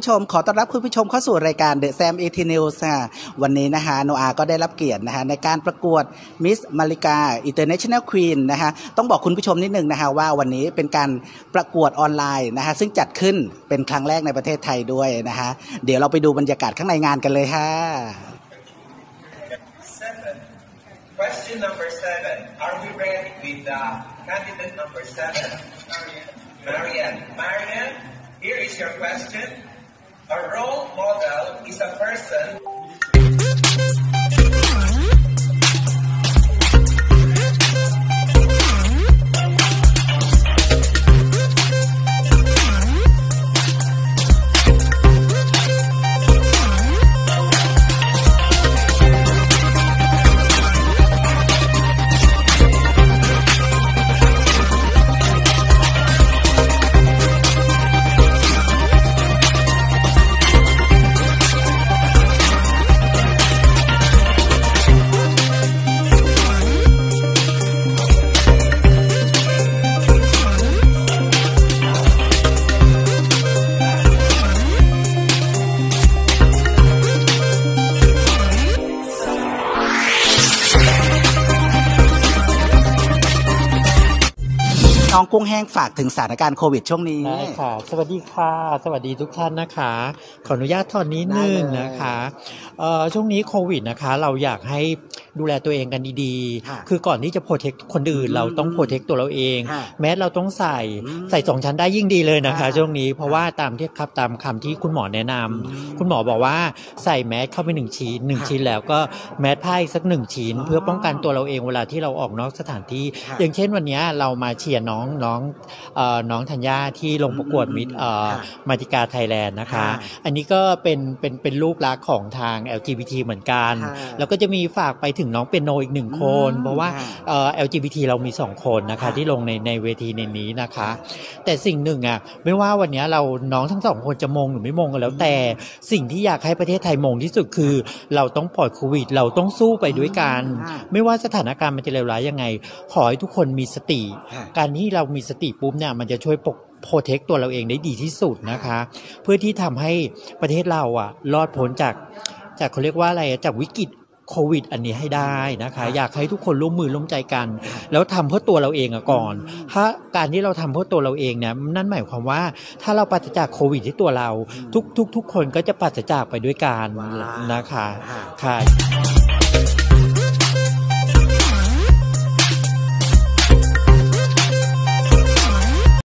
ชมขอต้อนรับคุณผู้ชมเข้าสู่รายการ The Sam 18 News วันนี้นะคะโนอาก็ได้รับเกียรตินะคะในการประกวด Miss Malika International Queen นะคะต้องบอกคุณผู้ชมนิดนึงนะคะว่าวันนี้เป็นการประกวดออนไลน์นะคะซึ่งจัดขึ้นเป็นครั้งแรกในประเทศไทยด้วยนะคะเดี๋ยวเราไปดูบรรยากาศข้างในงานกันเลยค่ะ Question number 7. Are we ready with candidate number 7? Marianne, here is your question. A role model is a person น้องกุ้งแห้งฝากถึงสถานการณ์โควิดช่วงนี้ได้ค่ะสวัสดีค่ะสวัสดีทุกท่านนะคะขออนุญาตถอนนิดนึงนะคะช่วงนี้โควิดนะคะเราอยากให้ดูแลตัวเองกันดีๆคือก่อนที่จะโปรเทคคนอื่นเราต้องโปรเทคตัวเราเองแม้เราต้องใส่2 ชั้นได้ยิ่งดีเลยนะคะช่วงนี้เพราะว่าตามคำที่คุณหมอแนะนำคุณหมอบอกว่าใส่แมสเข้าไป1 ชิ้นแล้วก็แมสผ้าอีกสัก1 ชิ้นเพื่อป้องกันตัวเราเองเวลาที่เราออกนอกสถานที่อย่างเช่นวันนี้เรามาเชียร์น้องธัญญาที่ลงประกวดมิสมาติกาไทยแลนด์นะคะอันนี้ก็เป็นรูปลักษณ์ของทาง LGBT เหมือนกันแล้วก็จะมีฝากไปถึงน้องเปียโนอีก1 คนเพราะว่าLGBT เรามี2 คนนะคะที่ลงในเวทีในนี้นะคะแต่สิ่งหนึ่งไม่ว่าวันนี้เราน้องทั้ง2 คนจะมงหรือไม่มงกันแล้วแต่สิ่งที่อยากให้ประเทศไทยมงที่สุดคือเราต้องปล่อยโควิดเราต้องสู้ไปด้วยกันไม่ว่าสถานการณ์มันจะเลวร้ายยังไงขอให้ทุกคนมีสติการที่เรามีสติปุ๊บเนี่ยมันจะช่วยโปรเทคตัวเราเองได้ดีที่สุดนะคะเพื่อที่ทำให้ประเทศเรารอดพ้นจากเขาเรียกว่าอะไรจากวิกฤตโควิดอันนี้ให้ได้นะคะอยากให้ทุกคนร่วมมือร่วมใจกันแล้วทำเพื่อตัวเราเองก่อนถ้าการที่เราทำเพื่อตัวเราเองเนี่ยนั่นหมายความว่าถ้าเราปราศจากโควิดที่ตัวเราทุกคนก็จะปราศจากไปด้วยกันนะคะค่ะ